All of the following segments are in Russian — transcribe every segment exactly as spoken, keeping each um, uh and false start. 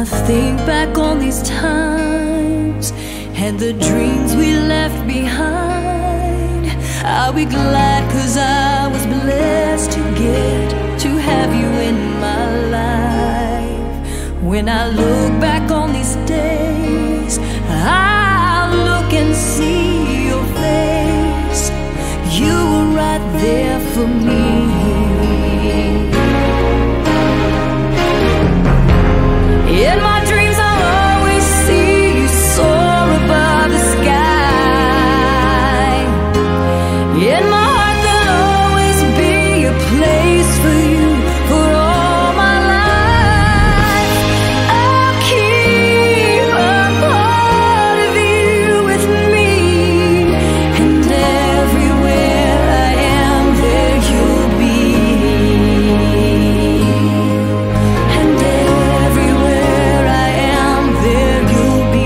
I think back on these times and the dreams we left behind, I'll be glad, 'cause I was blessed to get to have you in my life. When I look back on these days, I'll look and see your face. You were right there for me. In my dreams I'll always see you soar above the sky. In my heart there'll always be a place for you for all my life. I'll keep a part of you with me, and everywhere I am there you'll be. And everywhere I am there you'll be.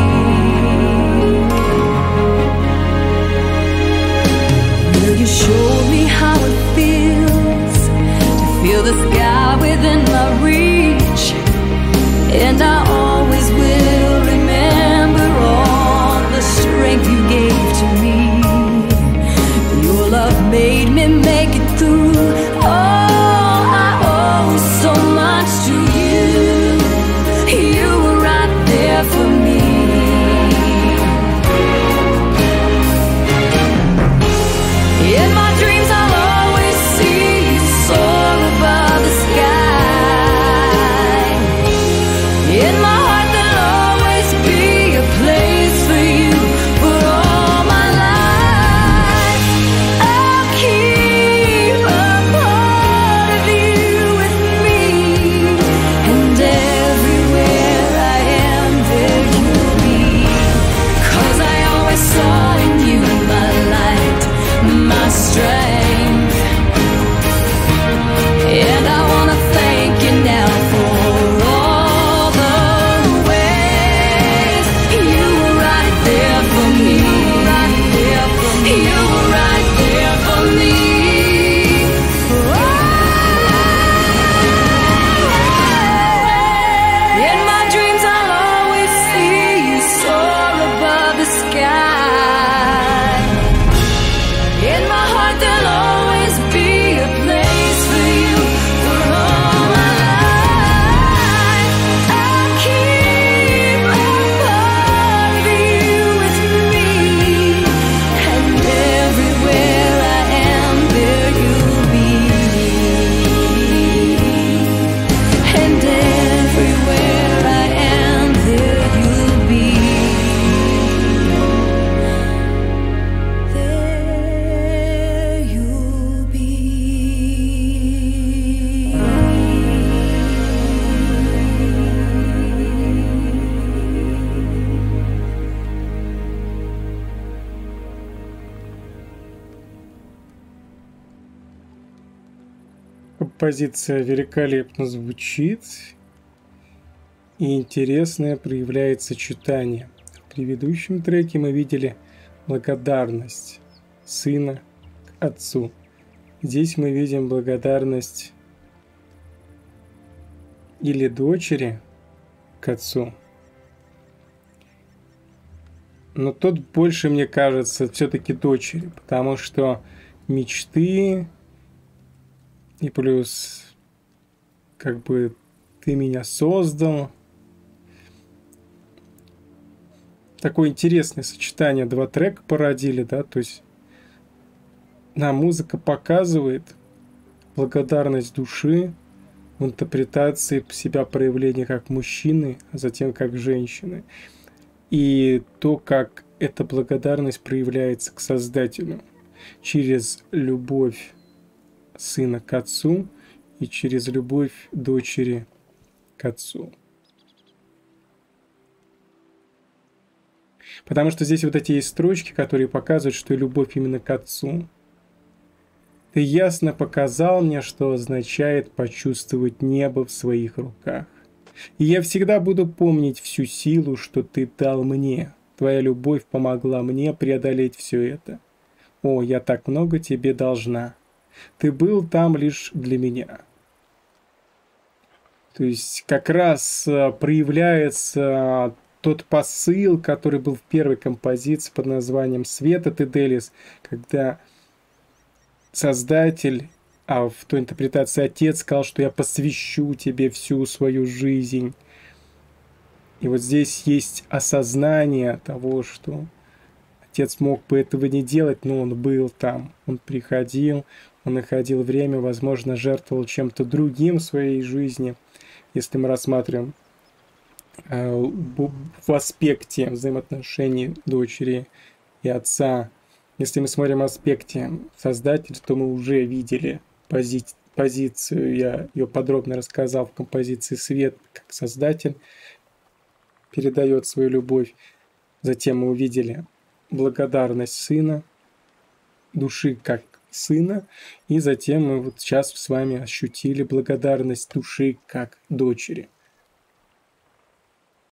Will you show me how it feels to feel the sky within my reach? And I always will remember all the strength you gave to me. Your love made me make it through. Oh, I owe so much to you. You were right there for me. In my dreams I'll always see you soar above the sky. In my heart there'll always be a place for you for all my life. I'll keep a part of you with me, and everywhere I am there you'll be. 'Cause I always saw in you my light, my strength. And I wanna thank you now for all the ways you were right there for me. You were right there for me. In my dreams I'll always see you soar above the sky. In my heart there'll always be a place for you for all my life. I'll keep a part of you with me, and everywhere I am there you'll be. And everywhere I am there you'll be. There you'll be. Композиция великолепно звучит, и интересное проявляет сочетание. В предыдущем треке мы видели благодарность сына к отцу. Здесь мы видим благодарность или дочери к отцу. Но тут больше, мне кажется, все-таки дочери, потому что мечты и плюс как бы ты меня создал. Такое интересное сочетание, два трека породили, да, то есть нам музыка показывает благодарность души в интерпретации себя проявления как мужчины, а затем как женщины. И то, как эта благодарность проявляется к Создателю через любовь сына к отцу и через любовь дочери к отцу. Потому что здесь вот эти есть строчки, которые показывают, что любовь именно к отцу. Ты ясно показал мне, что означает почувствовать небо в своих руках. И я всегда буду помнить всю силу, что ты дал мне. Твоя любовь помогла мне преодолеть все это. О, я так много тебе должна. Ты был там лишь для меня. То есть как раз э, проявляется тот посыл, который был в первой композиции под названием «Света Теделис», когда Создатель, а в той интерпретации Отец сказал, что я посвящу тебе всю свою жизнь. И вот здесь есть осознание того, что Отец мог бы этого не делать, но он был там, он приходил, он находил время, возможно, жертвовал чем-то другим в своей жизни, если мы рассматриваем э, в аспекте взаимоотношений дочери и отца. Если мы смотрим в аспекте Создателя, то мы уже видели пози позицию, я ее подробно рассказал в композиции «Свет», как Создатель передает свою любовь. Затем мы увидели благодарность Сына, души как Сына, и затем мы вот сейчас с вами ощутили благодарность души как дочери.